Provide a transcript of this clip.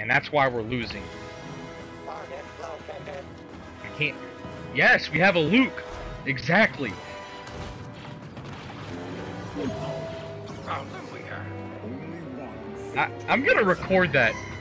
and that's why we're losing. I can't. Yes, we have a Luke. Exactly. I'm gonna record that.